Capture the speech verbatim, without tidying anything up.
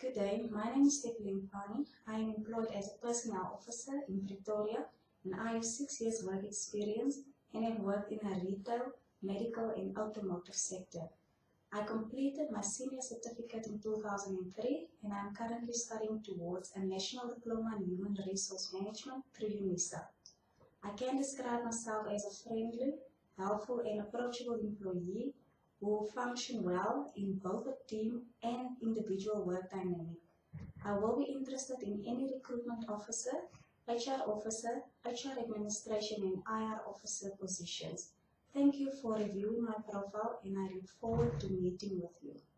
Good day, my name is Evelyn Pani. I am employed as a personnel officer in Pretoria and I have six years work experience and have worked in a retail, medical and automotive sector. I completed my senior certificate in two thousand three and I am currently studying towards a National Diploma in Human Resource Management through UNISA. I can describe myself as a friendly, helpful and approachable employee who will function well in both a team and individual work dynamic. I will be interested in any recruitment officer, H R officer, H R administration and I R officer positions. Thank you for reviewing my profile and I look forward to meeting with you.